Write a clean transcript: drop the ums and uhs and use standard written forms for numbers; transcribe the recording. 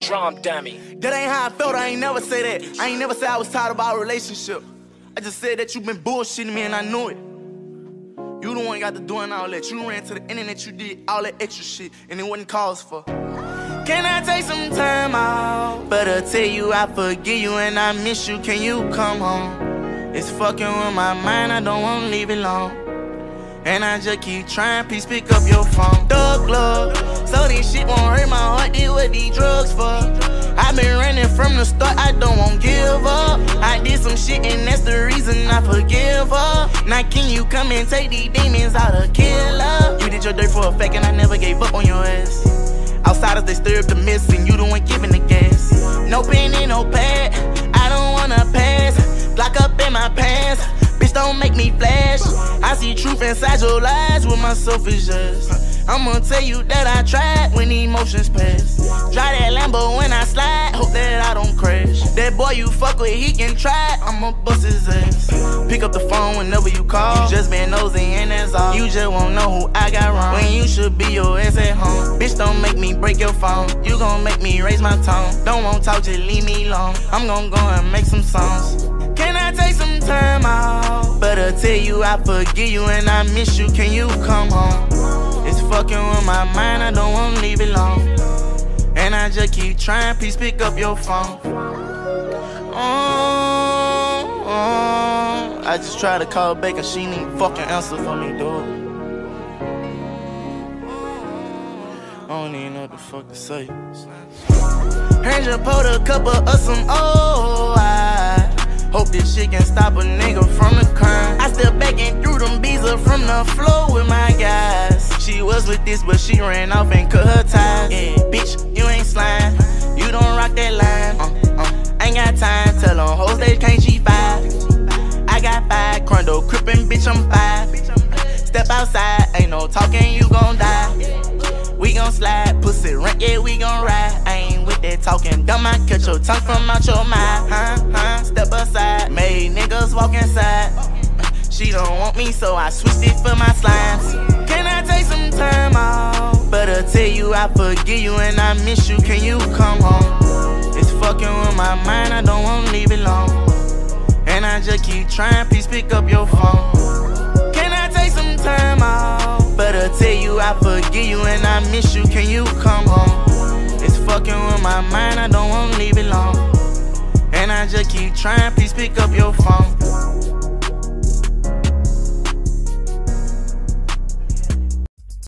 Drum dummy. That ain't how I felt, I ain't never say that. I ain't never said I was tired of our relationship. I just said that you been bullshitting me and I knew it. You the one got to doing all that. You ran to the internet, you did all that extra shit, and it wasn't cause for. Can I take some time out? But I tell you I forgive you and I miss you. Can you come home? It's fucking with my mind, I don't wanna leave it alone. And I just keep trying, please pick up your phone. Thug love, so this shit won't hurt my heart. Did what these drugs for? I been running from the start, I don't want give up. I did some shit and that's the reason I forgive her. Now can you come and take these demons out of killer? You did your dirt for a fact and I never gave up on your ass. Outsiders they stir up the mist and you the one giving the gas. No pen and no pad, I don't wanna pass. Block up in my pants, bitch don't make me flash. I see truth inside your lies with my selfish ass. I'ma tell you that I tried when the emotions pass. Drive that Lambo when I slide, hope that I don't crash. That boy you fuck with, he can try, I'ma bust his ass. Pick up the phone whenever you call. You just been nosy and that's all. You just won't know who I got wrong when you should be your ass at home. Bitch don't make me break your phone. You gon' make me raise my tone. Don't want talk, just leave me alone. I'm gon' go and make some songs. Can I take some time out? But I tell you I forgive you and I miss you. Can you come home? It's fucking with my mind, I don't wanna leave it alone. And I just keep trying, please pick up your phone. I just try to call back and she ain't even fucking answer for me, dude. I don't even know what the fuck to say. Heard you pulled a couple of some I hope this shit can stop a nigga from the crime. I still backing through them bees up from the floor with my guys. She was with this, but she ran off and cut her ties. Yeah, bitch, you ain't slime. You don't rock that line. Ain't got time. Tell them hoes they can't G5. I got 5. Crondo crippin', bitch, I'm 5. Step outside, ain't no talking, you gon' die. We gon' slide, pussy rank, yeah, we gon' ride. I ain't with that talking dumb, I catch your tongue from out your mouth. Step aside, made niggas walk inside. She don't want me, so I switched it for my slimes. Can I take some time out? But I tell you I forgive you and I miss you. Can you come home? It's fucking with my mind, I don't wanna leave it alone. And I just keep trying, please pick up your phone. Can I take some time out? But I tell you I forgive you and I miss you. Can you come home? It's fucking with my mind, I don't wanna leave it alone. And I just keep trying, please pick up your phone.